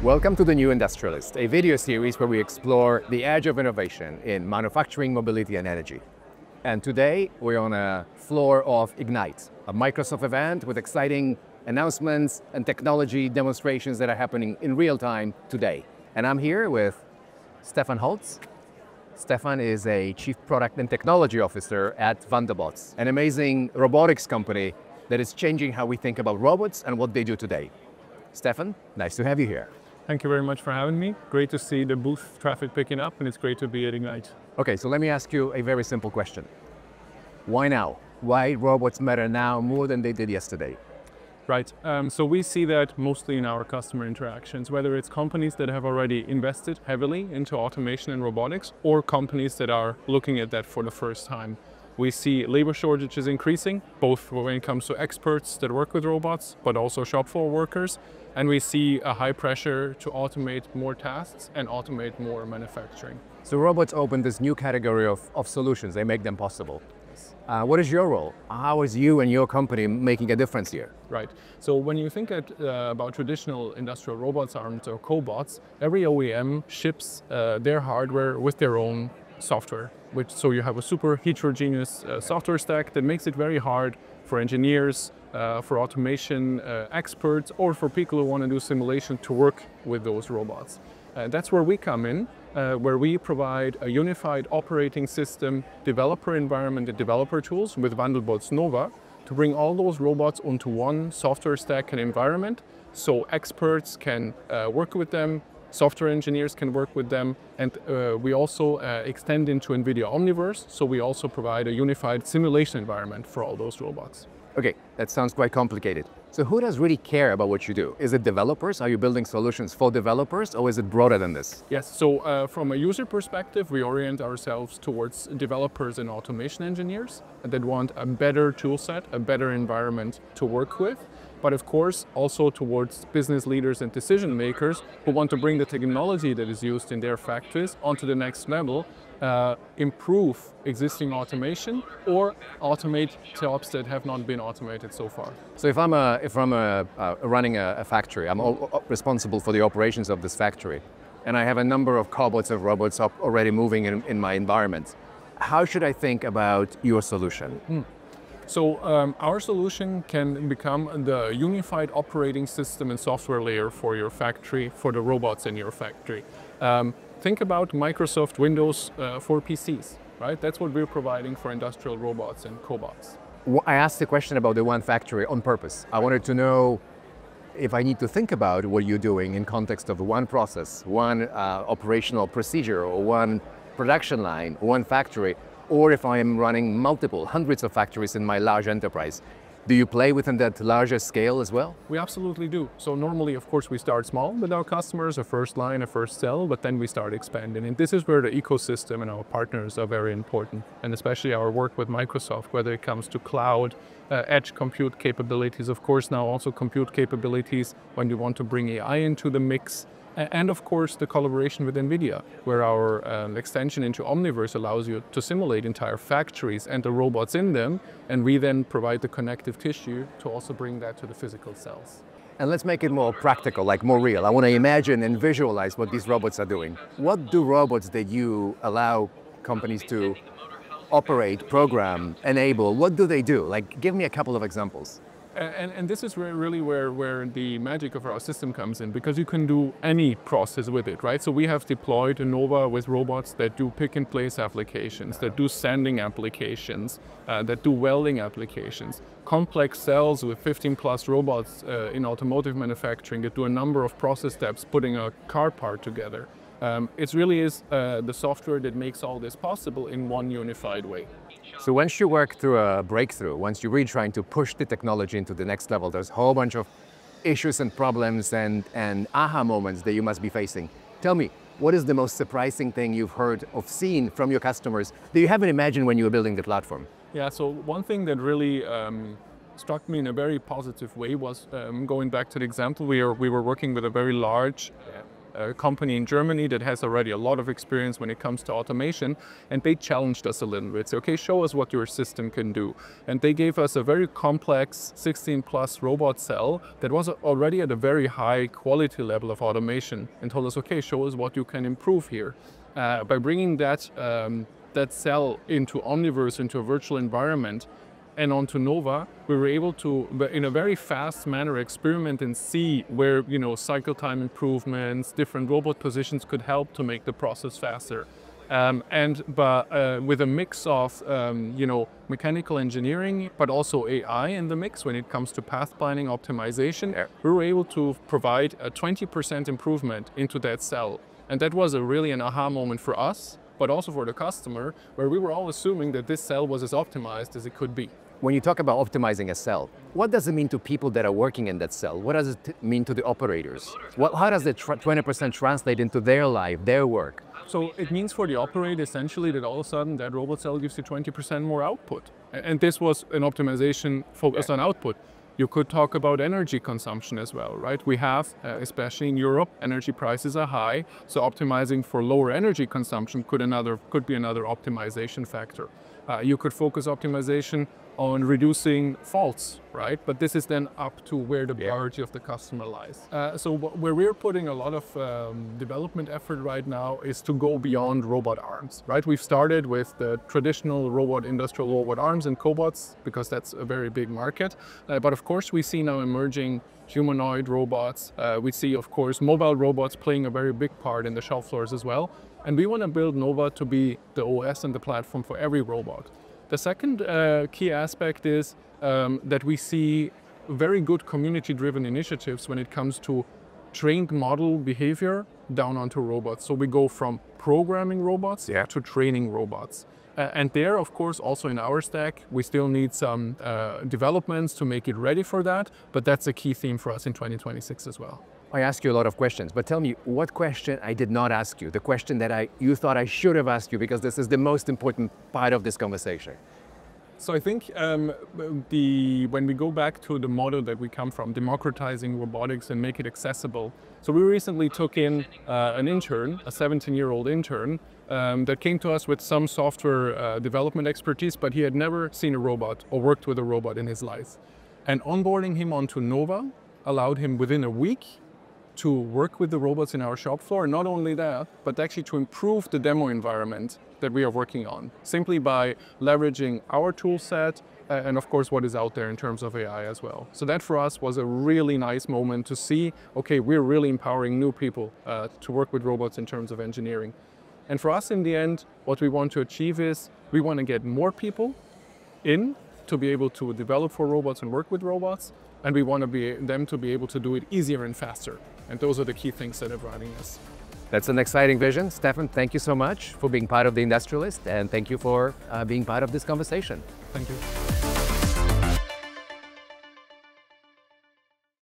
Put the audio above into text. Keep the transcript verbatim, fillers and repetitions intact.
Welcome to the New Industrialist, a video series where we explore the edge of innovation in manufacturing, mobility, and energy. And today we're on a floor of Ignite, a Microsoft event with exciting announcements and technology demonstrations that are happening in real time today. And I'm here with Stephan Hotz. Stephan is a Chief Product and Technology Officer at Wandelbots, an amazing robotics company that is changing how we think about robots and what they do today. Stephan, nice to have you here. Thank you very much for having me. Great to see the booth traffic picking up, and it's great to be at Ignite. Okay, so let me ask you a very simple question. Why now? Why robots matter now more than they did yesterday? Right, um, so we see that mostly in our customer interactions, whether it's companies that have already invested heavily into automation and robotics, or companies that are looking at that for the first time. We see labor shortages increasing, both when it comes to experts that work with robots, but also shop floor workers. And we see a high pressure to automate more tasks and automate more manufacturing. So robots open this new category of, of solutions. They make them possible. Uh, what is your role? How is you and your company making a difference here? Right. So when you think at, uh, about traditional industrial robots arms or cobots, every O E M ships uh, their hardware with their own software. Which, so you have a super heterogeneous uh, software stack that makes it very hard for engineers, uh, for automation uh, experts, or for people who want to do simulation to work with those robots. Uh, that's where we come in, uh, where we provide a unified operating system, developer environment, and developer tools with Wandelbots Nova to bring all those robots onto one software stack and environment, so experts can uh, work with them, software engineers can work with them, and uh, we also uh, extend into NVIDIA Omniverse, so we also provide a unified simulation environment for all those robots. Okay, that sounds quite complicated. So who does really care about what you do? Is it developers? Are you building solutions for developers, or is it broader than this? Yes, so uh, from a user perspective, we orient ourselves towards developers and automation engineers that want a better tool set, a better environment to work with. But of course, also towards business leaders and decision makers who want to bring the technology that is used in their factories onto the next level, uh, improve existing automation, or automate jobs that have not been automated so far. So if I'm, a, if I'm a, uh, running a, a factory, I'm all, responsible for the operations of this factory, and I have a number of cobots and robots up already moving in, in my environment, how should I think about your solution? Hmm. So um, our solution can become the unified operating system and software layer for your factory, for the robots in your factory. Um, think about Microsoft Windows uh, for P Cs, right? That's what we're providing for industrial robots and cobots. I asked the question about the one factory on purpose. I wanted to know if I need to think about what you're doing in context of one process, one uh, operational procedure, or one production line, one factory, or if I am running multiple, hundreds of factories in my large enterprise. Do you play within that larger scale as well? We absolutely do. So normally, of course, we start small with our customers, a first line, a first sell, but then we start expanding. And this is where the ecosystem and our partners are very important, and especially our work with Microsoft, whether it comes to cloud, uh, edge compute capabilities, of course now also compute capabilities when you want to bring A I into the mix. And of course, the collaboration with NVIDIA, where our um, extension into Omniverse allows you to simulate entire factories and the robots in them, and we then provide the connective tissue to also bring that to the physical cells. And let's make it more practical, like more real. I want to imagine and visualize what these robots are doing. What do robots that you allow companies to operate, program, enable, what do they do? Like, give me a couple of examples. And, and this is really where, where the magic of our system comes in, because you can do any process with it, right? So we have deployed a Nova with robots that do pick and place applications, that do sanding applications, uh, that do welding applications, complex cells with fifteen plus robots uh, in automotive manufacturing that do a number of process steps, putting a car part together. Um, it really is uh, the software that makes all this possible in one unified way. So once you work through a breakthrough, once you're really trying to push the technology into the next level, there's a whole bunch of issues and problems and, and aha moments that you must be facing. Tell me, what is the most surprising thing you've heard of, seen from your customers that you haven't imagined when you were building the platform? Yeah, so one thing that really um, struck me in a very positive way was, um, going back to the example, we, are, we were working with a very large a company in Germany that has already a lot of experience when it comes to automation, and they challenged us a little bit. So, okay, show us what your system can do. And they gave us a very complex sixteen plus robot cell that was already at a very high quality level of automation, and told us, okay, show us what you can improve here. Uh, by bringing that, um, that cell into Omniverse, into a virtual environment, and onto Nova, we were able to, in a very fast manner, experiment and see where, you know, cycle time improvements, different robot positions could help to make the process faster. Um, and but uh, with a mix of, um, you know, mechanical engineering, but also A I in the mix when it comes to path planning optimization, yeah. we were able to provide a twenty percent improvement into that cell. And that was a really an aha moment for us, but also for the customer, where we were all assuming that this cell was as optimized as it could be. When you talk about optimizing a cell, what does it mean to people that are working in that cell? What does it mean to the operators? What, how does the twenty percent translate into their life, their work? So it means for the operator essentially that all of a sudden that robot cell gives you twenty percent more output. And this was an optimization focused on output. You could talk about energy consumption as well, right? We have, uh, especially in Europe, energy prices are high, so optimizing for lower energy consumption could another could be another optimization factor. Uh, you could focus optimization on reducing faults, right? But this is then up to where the priority of the customer lies. Uh, so where we're putting a lot of um, development effort right now is to go beyond robot arms, right? We've started with the traditional robot, industrial robot arms and cobots, because that's a very big market. Uh, but of course, we see now emerging humanoid robots. Uh, we see, of course, mobile robots playing a very big part in the shop floors as well. And we want to build Nova to be the O S and the platform for every robot. The second uh, key aspect is um, that we see very good community-driven initiatives when it comes to trained model behavior down onto robots. So we go from programming robots yeah. to training robots. Uh, and there, of course, also in our stack, we still need some uh, developments to make it ready for that, but that's a key theme for us in twenty twenty-six as well. I ask you a lot of questions, but tell me what question I did not ask you, the question that I, you thought I should have asked you, because this is the most important part of this conversation. So I think um, the, when we go back to the model that we come from, democratizing robotics and make it accessible. So we recently took in uh, an intern, a seventeen-year-old intern, um, that came to us with some software uh, development expertise, but he had never seen a robot or worked with a robot in his life. And onboarding him onto Nova allowed him within a week to work with the robots in our shop floor. Not only that, but actually to improve the demo environment that we are working on, simply by leveraging our tool set uh, and of course what is out there in terms of A I as well. So that for us was a really nice moment to see, okay, we're really empowering new people uh, to work with robots in terms of engineering. And for us in the end, what we want to achieve is we want to get more people in to be able to develop for robots and work with robots, and we want to be them to be able to do it easier and faster. And those are the key things that are driving us. That's an exciting vision. Stephan, thank you so much for being part of the Industrialist, and thank you for uh, being part of this conversation. Thank you.